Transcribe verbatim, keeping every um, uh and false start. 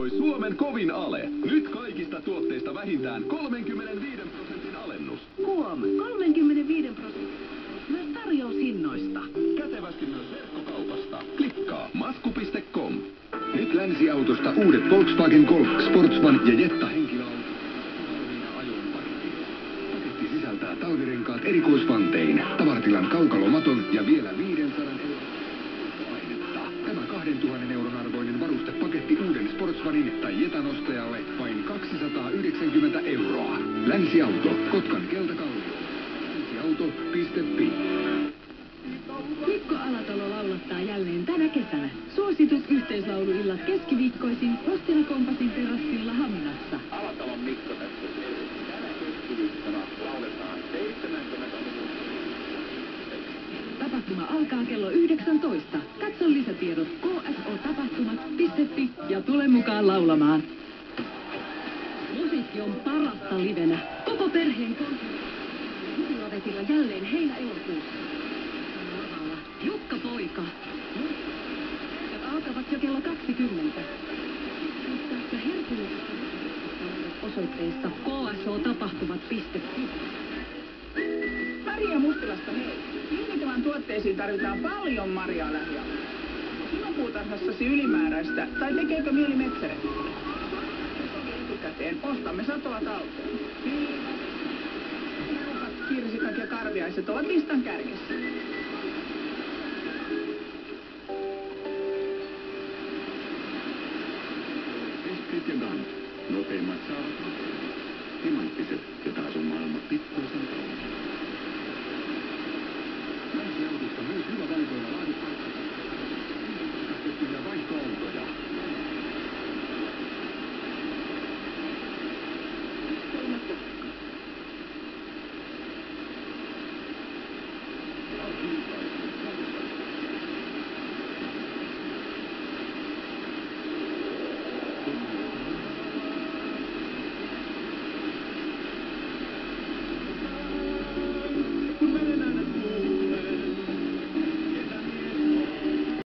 alkoi Suomen kovin ale. Nyt kaikista tuotteista vähintään kolmekymmentäviisi prosentin alennus. Huom, kolmekymmentäviisi prosenttia myös tarjoushinnoista. Kätevästi myös verkkokaupasta. Klikkaa masku piste com. Nyt Länsiautosta uudet Volkswagen Golf, Sportsman ja Jetta henkilöauto. Valmiina ajoon pakettiin. Paketti sisältää talvirenkaat erikoisvantein, tavartilan kaukalomaton ja vielä viisisataa euron painetta. Tämä kahdentuhannen euron arvoinen varustepaketti uuden Sportsmanin tai Jetan ostajalle vain kaksisataayhdeksänkymmentä euroa. Länsiauto, Kotkan keltakallio. Länsiauto piste fi. Mikko Alatalo laulattaa jälleen tänä kesänä. Suositus yhteislauluillat keskiviikkoisin Rostina Kompasin terassilla Haminassa. Alatalon Mikko tässä. Tänä keskiviikkona lauletaan seitsemänkymmentäluvun. Tapahtuma alkaa kello yhdeksäntoista. Katso lisätiedot k s o tapahtumat piste fi ja tule mukaan laulamaan. Musiikki on parasta livenä. Koko perheen konsertti. Huvilavetilla jälleen heinä-elokuussa. Lavalla Jukka Poika. Näytöt alkavat jo kello kaksikymmentä. Tässä Herkules osoitteesta k s o tapahtumat piste fi. Maria Mustilasta hei. Ilmitilan tuotteisiin tarvitaan paljon marjaa lähialueella. Sinun puutarhassasi ylimääräistä, tai tekeekö mieli metsere? Etukäteen ostamme satoa talteen. Reukat, kirsikat ja karviaiset ovat listan kärjessä. Estit ja Gant. Nopeimmat saavat. Timanttiset ja taas on maailman pikkuisen kauan. Länsiautosta myös hyvä valikoima laadukkaita. Kastettuja vaihtoautoja.